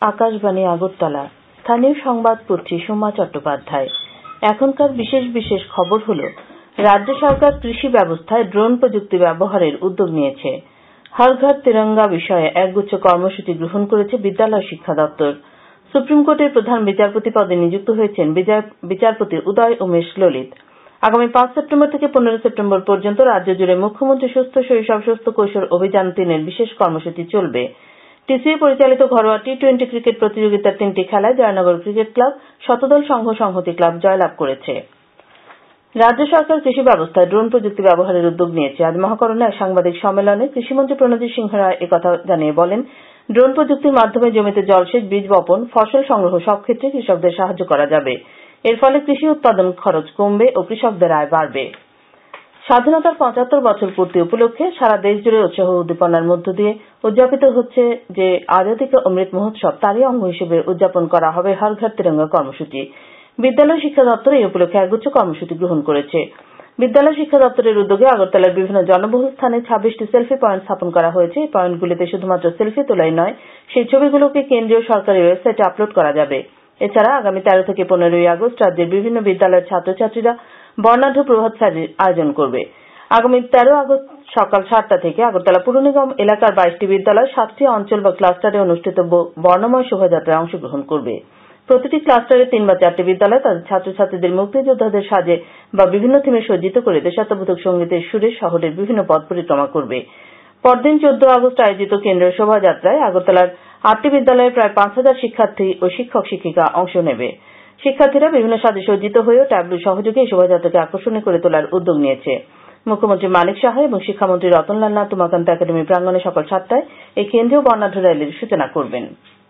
আকাশবাণী আগরতলা। স্থানীয় সংবাদ পড়ছি সোমা চট্টোপাধ্যায়। এখনকার বিশেষ বিশেষ খবর হলো, রাজ্য সরকার কৃষি ব্যবস্থায় ড্রোন প্রযুক্তি ব্যবহারের উদ্যোগ নিয়েছে। হর ঘর তিরঙ্গা বিষয়ে একগুচ্ছ কর্মসূচি গ্রহণ করেছে বিদ্যালয় শিক্ষা দপ্তর। সুপ্রিম কোর্টের প্রধান বিচারপতি পদে নিযুক্ত হয়েছেন বিচারপতি উদয় উমেশ ললিত। আগামী 5 সেপ্টেম্বর থেকে 15 সেপ্টেম্বর পর্যন্ত রাজ্য জুড়ে মুখ্যমন্ত্রী সুস্থ শৈশব সুস্থ কৈশোর অভিযান 3-এর বিশেষ কর্মসূচি চলবে। টিসিএ পরিচালিত ঘরোয়া টি-20 ক্রিকেট প্রতিযোগিতার 3টি খেলায় Joynagar cricket club, Shatadal Sangha Sanghati club জয়লাভ করেছে। রাজ্য সরকার কৃষি ব্যবস্থায় ড্রোন প্রযুক্তি ব্যবহারের উদ্যোগ নিয়েছে। আজ মহাকরণে এক সাংবাদিক সম্মেলনে কৃষিমন্ত্রী প্রণজিৎ সিংহ রায় একথা জানিয়ে বলেন, ড্রোন প্রযুক্তির মাধ্যমে জমিতে জলসেচ, বীজ বপন, ফসল সংগ্রহ সব ক্ষেত্রে কৃষকদের সাহায্য করা যাবে। এর ফলে কৃষি উৎপাদন খরচ কমবে ও কৃষকদের আয় বাড়বে। স্বাধীনতার 75 বছর পূর্তি উপলক্ষে সারা দেশ জুড়ে উৎসাহ উদ্দীপনার মধ্য দিয়ে উদযাপিত হচ্ছে যে আজাদী কা অমৃত মহোৎসব, তারই অঙ্গ হিসেবে উদযাপন করা হবে হর ঘর তিরঙ্গা কর্মসূচি। বিদ্যালয় শিক্ষা দপ্তর এই উপলক্ষে একগুচ্ছ কর্মসূচি গ্রহণ করেছে। বিদ্যালয় শিক্ষা দপ্তরের উদ্যোগে আগরতলার বিভিন্ন জনবহুল স্থানে 26টি সেলফি পয়েন্ট স্থাপন করা হয়েছে। এই পয়েন্টগুলিতে শুধুমাত্র সেলফি তোলাই নয়, সেই ছবিগুলোকে কেন্দ্রীয় সরকারি ওয়েবসাইটে আপলোড করা যাবে। এছাড়া আগামী 13 থেকে 15 আগস্ট রাজ্যের বিভিন্ন বিদ্যালয়ের ছাত্রছাত্রীরা বর্ণাঢ্য প্রভাত ফেরির আয়োজন করবে। আগামী 13 আগস্ট সকাল 7টা থেকে আগরতলা পুর নিগম এলাকার 22টি বিদ্যালয় 7টি অঞ্চল বা ক্লাস্টারে অনুষ্ঠিত বর্ণময় শোভাযাত্রায় অংশগ্রহণ করবে। প্রতিটি ক্লাস্টারে 3 বা 4টি বিদ্যালয় তাদের ছাত্রছাত্রীদের মুক্তিযোদ্ধাদের সাজে বা বিভিন্ন থিমে সজ্জিত করে দেশাত্মবোধক সঙ্গীতের সুরে শহরের বিভিন্ন পথ পরিক্রমা করবে। পরদিন 14 আগস্ট আয়োজিত কেন্দ্রীয় শোভাযাত্রায় আগরতলার 8টি বিদ্যালয়ে প্রায় 5000 শিক্ষার্থী ও শিক্ষক শিক্ষিকা অংশ নেবে। শিক্ষার্থীরা বিভিন্ন সাজে সজ্জিত হয়েও ট্যাবলু সহযোগে এই শোভাযাত্রাকে আকর্ষণীয় করে তোলার উদ্যোগ নিয়েছে। মুখ্যমন্ত্রী মানিক সাহা এবং শিক্ষামন্ত্রী রতনলাল নাথ উমাকান্ত একাডেমি প্রাঙ্গণে সকাল 7টায় এই কেন্দ্রীয় বর্ণাঢ্য র্যালির সূচনা করবেন।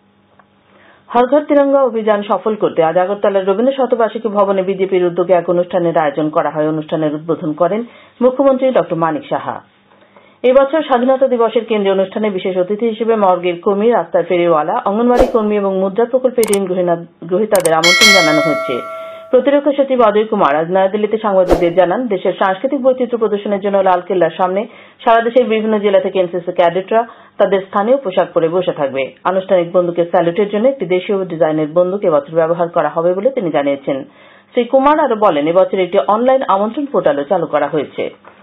হর ঘর তিরঙ্গা অভিযান সফল করতে আজ আগরতলার রবীন্দ্র শতবার্ষিকী ভবনে বিজেপির উদ্যোগে এক অনুষ্ঠানের আয়োজন করা হয়। অনুষ্ঠানের উদ্বোধন করেন মুখ্যমন্ত্রী ড মানিক সাহা। এবছর স্বাধীনতা দিবসের কেন্দ্রীয় অনুষ্ঠানে বিশেষ অতিথি হিসেবে মর্গের কর্মী, রাস্তার ফেরিওয়ালা, অঙ্গনওয়াড়ি কর্মী এবং মুদ্রা প্রকল্পের ঋণ গ্রহীতাদের আমন্ত্রণ জানানো হয়েছে। প্রতিরক্ষা সচিব অজয় কুমার আজ নয়াদিল্লিতে সাংবাদিকদের জানান, দেশের সাংস্কৃতিক বৈচিত্র্য প্রদর্শনের জন্য লালকেল্লার সামনে সারা দেশের বিভিন্ন জেলা থেকে এনসিসি ক্যাডেটরা তাদের স্থানীয় পোশাক পরে বসে থাকবে। আনুষ্ঠানিক বন্দুকের স্যালুটের জন্য একটি দেশীয় ডিজাইনের বন্দুক এবছর ব্যবহার করা হবে বলে তিনি জানিয়েছেন। শ্রী কুমার আরো বলেন, এবছর একটি অনলাইন আমন্ত্রণ পোর্টালও চালু করা হয়েছে।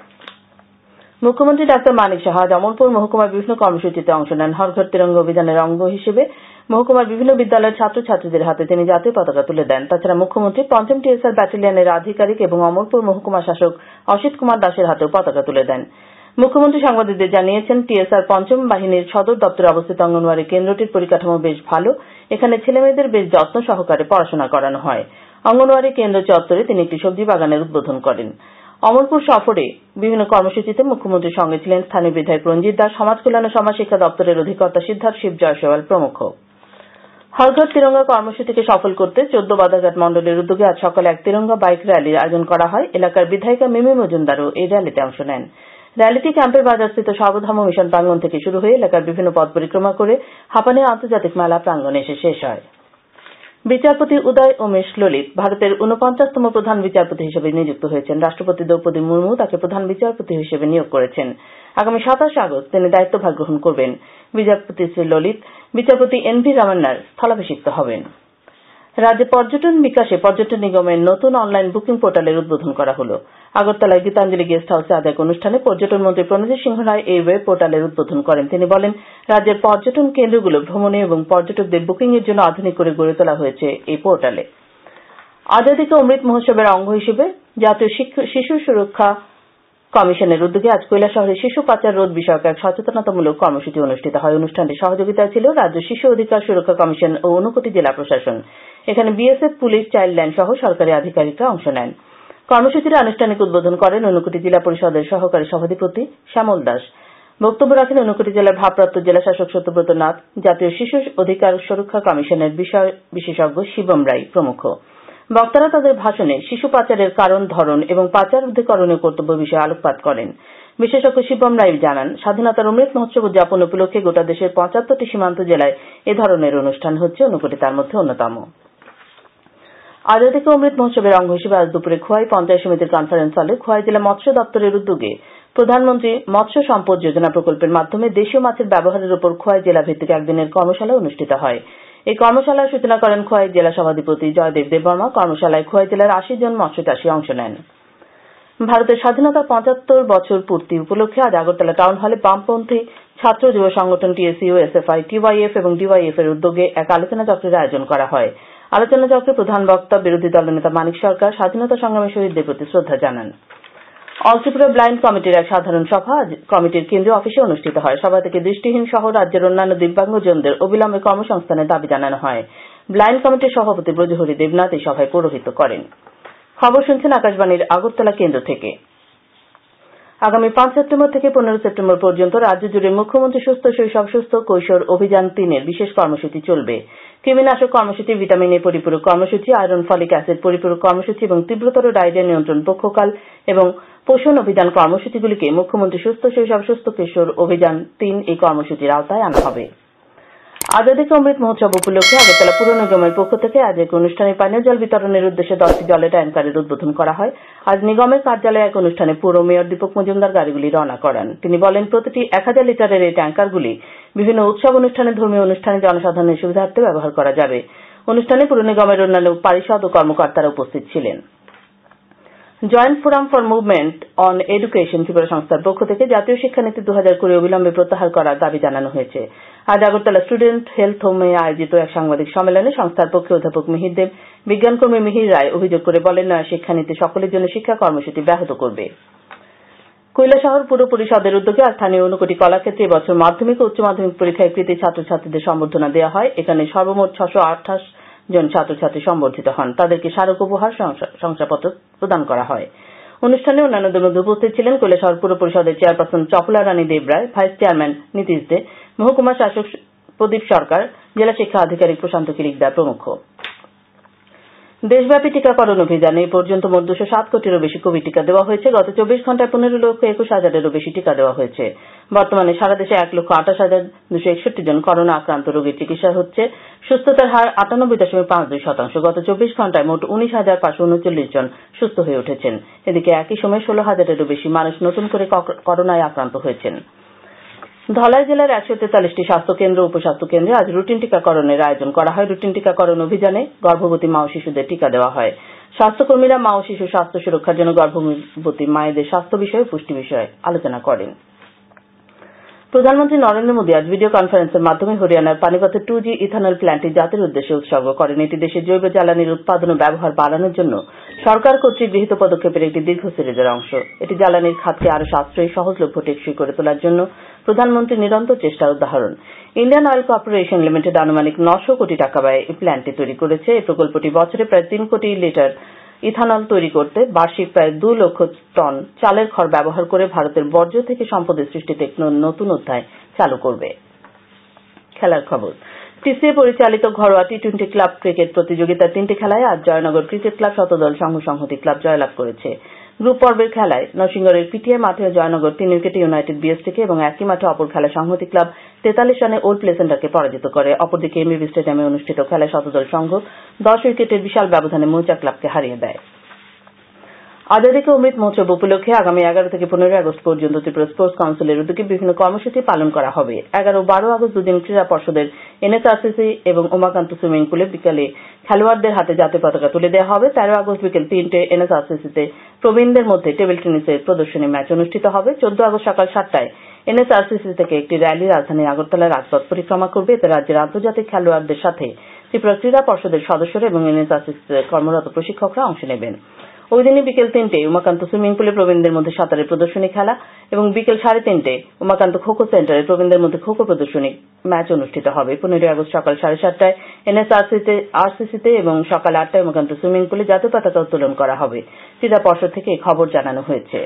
মুখ্যমন্ত্রী ডাক্তার মানিক সাহা আজ অমরপুর মহকুমার বিভিন্ন কর্মসূচিতে অংশ নেন। হর ঘর তিরঙ্গা অভিযানের অঙ্গ হিসেবে মহকুমার বিভিন্ন বিদ্যালয়ের ছাত্রছাত্রীদের হাতে তিনি জাতীয় পতাকা তুলে দেন। তাছাড়া মুখ্যমন্ত্রী 5ম টিএসআর ব্যাটালিয়নের আধিকারিক এবং অমরপুর মহকুমা শাসক অসিত কুমার দাসের হাতেও পতাকা তুলে দেন। মুখ্যমন্ত্রী সাংবাদিকদের জানিয়েছেন, টিএসআর 5ম বাহিনীর সদর দপ্তরে অবস্থিত অঙ্গনওয়াড়ি কেন্দ্রটির পরিকাঠামো বেশ ভালো। এখানে ছেলেমেয়েদের বেশ যত্ন সহকারে পড়াশোনা করানো হয়। অঙ্গনওয়াড়ি কেন্দ্র চত্বরে তিনি একটি সবজি বাগানের উদ্বোধন করেন। অমরপুর সফরে বিভিন্ন কর্মসূচিতে মুখ্যমন্ত্রীর সঙ্গে ছিলেন স্থানীয় বিধায়ক রঞ্জিত দাস, সমাজ কল্যাণ ও সমাজ শিক্ষা দপ্তরের অধিকর্তা সিদ্ধার্থ শিব জয়সওয়াল প্রমুখ। হর ঘর তিরঙ্গা কর্মসূচিকে সফল করতে 14 বাধাঘাট মন্ডলের উদ্যোগে আজ সকালে এক তিরঙ্গা বাইক র্যালির আয়োজন করা হয়। এলাকার বিধায়িকা মিমি মজুমদারও এই র্যালিতে অংশ নেন। র্যালিটি ক্যাম্পের বাজারস্থিত সর্বধর্ম মিশন প্রাঙ্গণ থেকে শুরু হয়ে এলাকার বিভিন্ন পথ পরিক্রমা করে হাপানিয়া আন্তর্জাতিক মেলা প্রাঙ্গণে এসে শেষ হয়। বিচারপতি উদয় উমেশ ললিত ভারতের 49তম প্রধান বিচারপতি হিসেবে নিযুক্ত হয়েছেন। রাষ্ট্রপতি দ্রৌপদী মুর্মু তাকে প্রধান বিচারপতি হিসেবে নিয়োগ করেছেন। আগামী 27 আগস্ট তিনি দায়িত্বভার গ্রহণ করবেন। বিচারপতি শ্রী ললিত বিচারপতি এন.ভি. রামান্নার স্থলাভিষিক্ত হবেন। রাজ্যে পর্যটন বিকাশে পর্যটন নিগমের নতুন অনলাইন বুকিং পোর্টালের উদ্বোধন করা হল। আগরতলায় গীতাঞ্জলি গেস্ট হাউসে আজ এক অনুষ্ঠানে পর্যটন মন্ত্রী প্রণজিৎ সিংহ রায় এই ওয়েব পোর্টালের উদ্বোধন করেন। তিনি বলেন, রাজ্যের পর্যটন কেন্দ্রগুলো ভ্রমণে এবং পর্যটকদের বুকিং এর জন্য আধুনিক করে গড়ে তোলা হয়েছে এই পোর্টালে। আজাদী কা অমৃত মহোৎসবের অঙ্গ হিসেবে জাতীয় শিশু সুরক্ষা কমিশনের উদ্যোগে আজ কৈলাসহরে শিশু পাচার রোধ বিষয়ক এক সচেতনতামূলক কর্মসূচি অনুষ্ঠিত হয়। অনুষ্ঠানটি সহযোগিতায় ছিল রাজ্য শিশু অধিকার সুরক্ষা কমিশন ও ঊনকোটি জেলা প্রশাসন। এখানে বিএসএফ, পুলিশ, চাইল্ড লাইন সহ সরকারি আধিকারিকরা অংশ নেন। কর্মসূচির আনুষ্ঠানিক উদ্বোধন করেন ঊনকোটি জেলা পরিষদের সহকারী সভাধিপতি শ্যামল দাস। বক্তব্য রাখেন ঊনকোটি জেলার ভারপ্রাপ্ত জেলা শাসক সত্যব্রত নাথ, জাতীয় শিশু অধিকার সুরক্ষা কমিশনের বিষয় বিশেষজ্ঞ শিবম রায় প্রমুখ। বক্তারা তাদের ভাষণে শিশু পাচারের কারণ, ধরন এবং পাচার রোধে করণীয় কর্তব্য বিষয়ে আলোকপাত করেন। বিশেষজ্ঞ শিবম রায় জানান, স্বাধীনতার অমৃত মহোৎসব উদযাপন উপলক্ষে গোটা দেশের 75টি সীমান্ত জেলায় এ ধরনের অনুষ্ঠান হচ্ছে, ঊনকোটি তার মধ্যে অন্যতম। আজাদী কা অমৃত মহোৎসবের অঙ্গ হিসেবে আজ দুপুরে খোয়াই পঞ্চায়েত সমিতির কনফারেন্স হলে খোয়াই জেলা মৎস্য দপ্তরের উদ্যোগে প্রধানমন্ত্রী মৎস্য সম্পদ যোজনা প্রকল্পের মাধ্যমে দেশীয় মাছের ব্যবহারের উপর খোয়াই জেলা ভিত্তিক একদিনের কর্মশালা অনুষ্ঠিত হয়। এই কর্মশালার সূচনা করেন খোয়াই জেলা সভাধিপতি জয়দেব দেববর্মা। কর্মশালায় খোয়াই জেলার ৮০ জন মৎস্যচাষী অংশ নেন। ভারতের স্বাধীনতার ৭৫ বছর পূর্তি উপলক্ষে আজ আগরতলা টাউন হলে বামপন্থী ছাত্র যুব সংগঠন টিএসইউ, এসএফআই, টিওয়াইএফ এবং ডিওয়াইএফ এর উদ্যোগে এক আলোচনা চক্রের আয়োজন করা হয়। আলোচনা চক্রে প্রধান বক্তা বিরোধী দলনেতা মানিক সরকার স্বাধীনতা সংগ্রামী শহীদদের প্রতি শ্রদ্ধা জানান। অল ত্রিপুরা ব্লাইন্ড কমিটির এক সাধারণ সভা আজ কমিটির কেন্দ্রীয় অফিসে অনুষ্ঠিত হয়। সভা থেকে দৃষ্টিহীন সহ রাজ্যের অন্যান্য দিব্যাঙ্গজনদের অবিলম্বে কর্মসংস্থানের দাবি জানানো হয়। ব্লাইন্ড কমিটির সভাপতি ব্রজহরি দেবনাথ এই সভায় পৌরোহিত্য করেন। খবর শুনছেন আকাশবাণীর আগরতলা কেন্দ্র থেকে। আগামী ৫ সেপ্টেম্বর থেকে ১৫ সেপ্টেম্বর পর্যন্ত রাজ্য জুড়ে মুখ্যমন্ত্রী সুস্থ শৈশব সুস্থ কৈশোর অভিযান ৩-এর বিশেষ কর্মসূচি চলবে। কৃমিনাশক কর্মসূচি, ভিটামিন এ পরিপূরক কর্মসূচি, আয়রন ফলিক অ্যাসিড পরিপূরক কর্মসূচি এবং তীব্রতর ডায়রিয়া নিয়ন্ত্রণ পক্ষকাল এবং পোষণ অভিযান কর্মসূচিগুলিকে মুখ্যমন্ত্রী সুস্থ শৈশব সুস্থ কৈশোর অভিযান ৩ এই কর্মসূচির আওতায় আনা হবে। আজাদী কা অমৃত মহোৎসব উপলক্ষে আগরতলা পুর নিগমের পক্ষ থেকে আজ এক অনুষ্ঠানে পানীয় জল বিতরণের উদ্দেশ্যে 10টি জলের ট্যাঙ্কারের উদ্বোধন করা হয়। আজ নিগমের কার্যালয়ে এক অনুষ্ঠানে পুর মেয়র দীপক মজুমদার গাড়িগুলি রওনা করান। তিনি বলেন, প্রতিটি 1000 লিটারের এই ট্যাঙ্কারগুলি বিভিন্ন উৎসব অনুষ্ঠানে, ধর্মীয় অনুষ্ঠানে জনসাধারণের সুবিধার্থে ব্যবহার করা যাবে। অনুষ্ঠানে পুর নিগমের অন্যান্য পারিষদ ও কর্মকর্তারা উপস্থিত ছিলেন। Joint forum for movement on education Tripura সংস্থার পক্ষ থেকে জাতীয় শিক্ষানীতি 2020 অবিলম্বে প্রত্যাহার করার দাবি জানানো হয়েছে। আজ আগরতলা স্টুডেন্ট হেলথ হোমে আয়োজিত এক সাংবাদিক সম্মেলনে সংস্থার পক্ষে অধ্যাপক মিহির দেব, বিজ্ঞানকর্মী মিহির রায় অভিযোগ করে বলেন, নয়া শিক্ষানীতি সকলের জন্য শিক্ষা কর্মসূচি ব্যাহত করবে। কৈলাসহর পুর পরিষদের উদ্যোগে আজ স্থানীয় ঊনকোটি কলাক্ষেত্রে এবছর মাধ্যমিক ও উচ্চ মাধ্যমিক পরীক্ষায় কৃতী ছাত্রছাত্রীদের সম্বর্ধনা দেওয়া হয়। এখানে সর্বমোট 628 জন ছাত্রছাত্রী সম্বর্ধিত হন। তাদেরকে স্মারক উপহার, শংসাপত্র প্রদান করা হয়। অনুষ্ঠানে অন্যান্যদের মধ্যে উপস্থিত ছিলেন কৈলাসহর পুর পরিষদের chairperson Chapala Rani Debroy, vice chairman Nitish De, মহকুমা শাসক প্রদীপ সরকার, জেলা শিক্ষা আধিকারিক প্রশান্ত কিরিকদার প্রমুখ। দেশব্যাপী টিকাকরণ অভিযানে এ পর্যন্ত মোট 207 কোটিরও বেশি কোভিড টিকা দেওয়া হয়েছে। গত 24 ঘন্টায় 15,21,000-এরও বেশি টিকা দেওয়া হয়েছে। বর্তমানে সারা দেশে 1,28,261 জন করোনা আক্রান্ত রোগীর চিকিৎসা হচ্ছে। সুস্থতার হার 98.52%। গত 24 ঘন্টায় মোট 19,539 জন সুস্থ হয়ে উঠেছেন। এদিকে একই সময়ে 16,000-এরও বেশি মানুষ নতুন করে করোনায় আক্রান্ত হয়েছেন। ধলাই জেলার 143টি স্বাস্থ্যকেন্দ্র ও উপস্বাস্থ্য কেন্দ্রে আজ রুটিন টিকাকরণের আয়োজন করা হয়। রুটিন টিকাকরণ অভিযানে গর্ভবতী মা ও শিশুদের টিকা দেওয়া হয়। স্বাস্থ্যকর্মীরা মা ও শিশু স্বাস্থ্য সুরক্ষার জন্য গর্ভবতী মায়েদের স্বাস্থ্য বিষয়ে, পুষ্টি বিষয়ে আলোচনা করেন। প্রধানমন্ত্রী নরেন্দ্র মোদী আজ ভিডিও কনফারেন্সের মাধ্যমে হরিয়ানার পানিপথের 2G ইথানল প্ল্যান্টটি জাতির উদ্দেশ্যে উৎসর্গ করেন। এটি দেশের জৈব জ্বালানির উৎপাদন ও ব্যবহার বাড়ানোর জন্য সরকার কর্তৃক গৃহীত পদক্ষেপের একটি দীর্ঘ সিরিজের অংশ। এটি জ্বালানির খাতকে আরো সাশ্রয়ী, সহজলভ্য, টেকসই করে তোলার জন্য প্রধানমন্ত্রীর নিরন্তর চেষ্টার উদাহরণ। ইন্ডিয়ান অয়েল কর্পোরেশন লিমিটেড আনুমানিক 900 কোটি টাকা ব্যয়ে এই প্ল্যান্টটি তৈরি করেছে। এই প্রকল্পটি বছরে প্রায় 3 কোটি লিটার ইথানল তৈরি করতে বার্ষিক প্রায় 2 লক্ষ টন চালের খড় ব্যবহার করে ভারতের বর্জ্য থেকে সম্পদের সৃষ্টিতে এক নতুন অধ্যায় চালু করবে। খেলার খবর। টিসিএ পরিচালিত ঘরোয়া টি-20 ক্লাব ক্রিকেট প্রতিযোগিতার 3টি খেলায় আজ Joynagar cricket club, Shatadal Sangha Sanghati club জয়লাভ করেছে। গ্রুপ পর্বের খেলায় নরসিংগড়ের পিটিআই মাঠে জয়নগর 3 উইকেটে ইউনাইটেড বিএসটিকে এবং একই মাঠে অপর খেলায় সংহতি ক্লাব 43 রানে ওল্ড প্লে সেন্টারকে পরাজিত করে। অপরদিকে এমবিবি স্টেডিয়ামে অনুষ্ঠিত খেলায় শতদল সংঘ 10 উইকেটের বিশাল ব্যবধানে মৌচা ক্লাবকে হারিয়ে দেয়। আজাদী কা অমৃত মহোৎসব উপলক্ষে আগামী 11 থেকে 15 আগস্ট পর্যন্ত ত্রিপুরা স্পোর্টস কাউন্সিলের উদ্যোগে বিভিন্ন কর্মসূচি পালন করা হবে। 11 ও 12 আগস্ট দুদিন ক্রীড়া পর্ষদের এনএসআরসিসি এবং উমাকান্ত সুইমিং পুলে বিকালে খেলোয়াড়দের হাতে জাতীয় পতাকা তুলে দেওয়া হবে। 13 আগস্ট বিকেল 3টে এনএসআরসিসিতে প্রবীণদের মধ্যে টেবিল টেনিসের প্রদর্শনী ম্যাচ অনুষ্ঠিত হবে। 14 আগস্ট সকাল 7টায় এনএসআরসিসি থেকে একটি র্যালি রাজধানী আগরতলার রাজপথ পরিক্রমা করবে। এতে রাজ্যের আন্তর্জাতিক খেলোয়াড়দের সাথে ত্রিপুরা ক্রীড়া পর্ষদের সদস্যরা এবং এনএসআরসিসিতে কর্মরত প্রশিক্ষকরা অংশ নেবেন। ওই দিনই বিকেল 3টে উমাকান্ত সুইমিং পুলে প্রবীণদের মধ্যে সাঁতারের প্রদর্শনী খেলা এবং বিকেল 3:30 উমাকান্ত খোখো সেন্টারে প্রবীণদের মধ্যে খোখো প্রদর্শনী ম্যাচ অনুষ্ঠিত হবে। 15 আগস্ট সকাল 7:30টায় এনএসআরসিসিতে এবং সকাল 8টায় উমাকান্ত সুইমিং পুলে জাতীয় পতাকা উত্তোলন করা হবে। ক্রীড়া পর্ষদ থেকে এই খবর জানানো হয়েছে।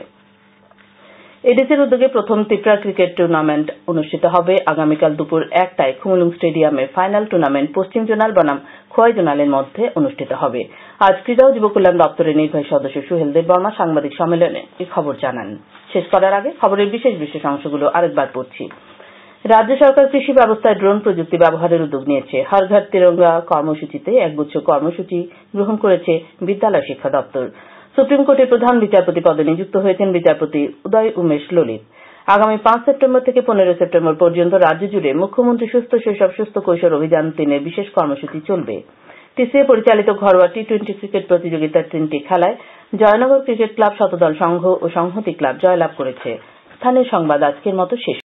এডিসির উদ্যোগে প্রথম ত্রিপুরা ক্রিকেট টুর্নামেন্ট অনুষ্ঠিত হবে আগামীকাল দুপুর 1টায় খুমুলুং স্টেডিয়ামে। ফাইনাল টুর্নামেন্ট পশ্চিম জোনাল বনাম খোয়াই জোনালের মধ্যে অনুষ্ঠিত হবে। আজ ক্রীড়া ও যুব কল্যাণ দপ্তরের নির্বাহী সদস্য সুহেল দেববর্মা সাংবাদিক সম্মেলনে এই খবর জানান। শেষ করার আগে খবরের বিশেষ বিশেষ অংশগুলো আরেকবার পড়ছি। রাজ্য সরকার কৃষি ব্যবস্থায় ড্রোন প্রযুক্তি ব্যবহারের উদ্যোগ নিয়েছে। হর ঘর তিরঙ্গা কর্মসূচিতে একগুচ্ছ কর্মসূচি গ্রহণ করেছে বিদ্যালয় শিক্ষা দপ্তর। সুপ্রিম কোর্টের প্রধান বিচারপতি পদে নিযুক্ত হয়েছেন বিচারপতি উদয় উমেশ ললিত। আগামী 5 সেপ্টেম্বর থেকে 15 সেপ্টেম্বর পর্যন্ত রাজ্য জুড়ে মুখ্যমন্ত্রী সুস্থ শৈশব সুস্থ কৈশোর অভিযান 3 বিশেষ কর্মসূচি চলবে। টিসিএ পরিচালিত ঘরোয়া টি-20 ক্রিকেট প্রতিযোগিতার 3টি খেলায় জয়নগর ক্রিকেট ক্লাব, শতদল সংঘ ও সংহতি ক্লাব জয়লাভ করেছে। স্থানীয় সংবাদ আজকের মতো শেষ